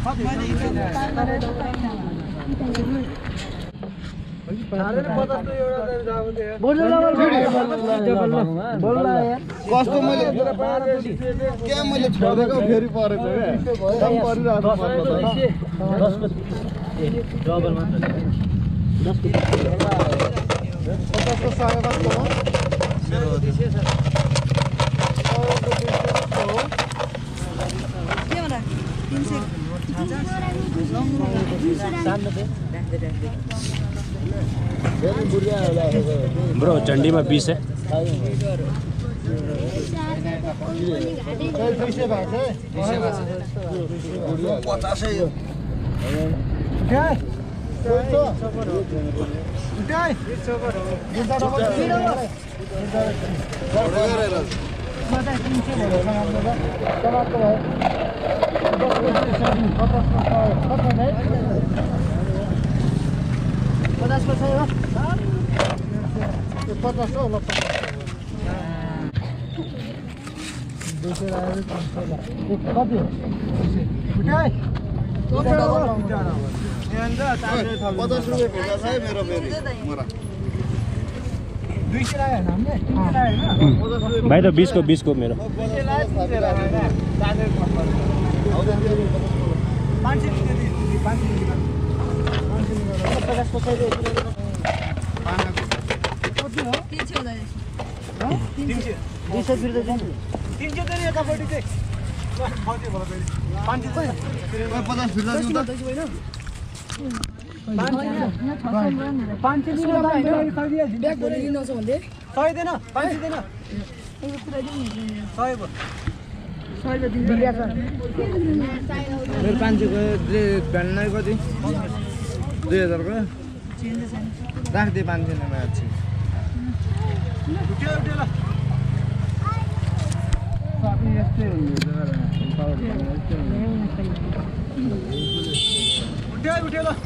कस्तो मैले क्या मैले छोडेको फेरि परेछ क्या परिरहेको डबल मात्र 10 को 50 को 5.5 को मेरो के होला 300 ब्रो चंडी में 20 है भाई तो 20 को मेरो मेरो 500 को भन्नै कति 2000 को राख्दै 500 मा अछि उठ्यो ल साथी यस्तै हुन्छ उठ्यो ल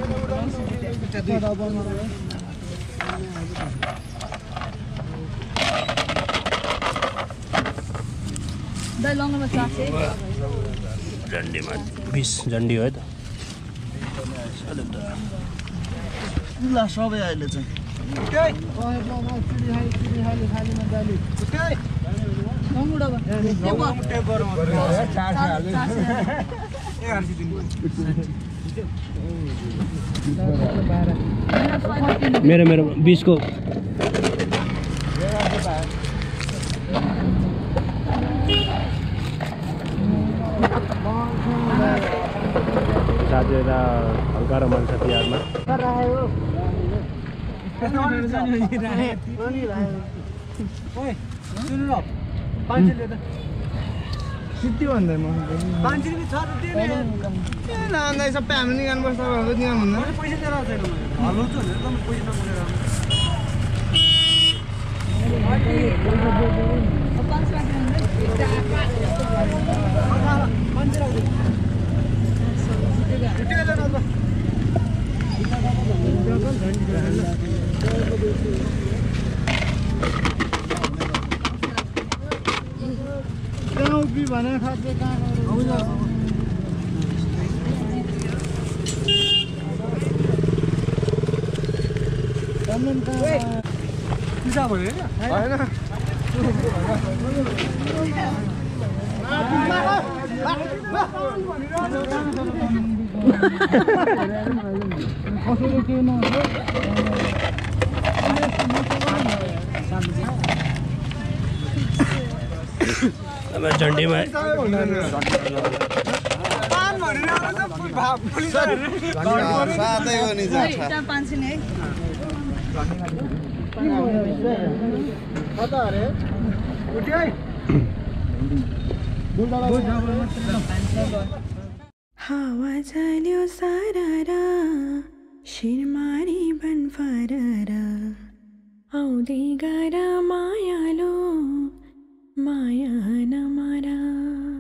झन्डी में 20 झन्डी हो त ल सबै अहिले चाहिँ मेरो 20 को साथी हल्का रमान छ तिहारमा सिद्धि भन्दै म 500 रुपैयाँ छ त दिने ए लाँदै सबै हामी निकाल्नु पर्छ हो निकाल्नु भन्दा पैसा दिएर आउँदैन हल्लो छ भने त पैसा नपुगेर भी बने खाते कहाँ झन्डी में हावा चल्यो सारारा शिरमारी बन फरारा आउँदै गर मायालो माया नमारा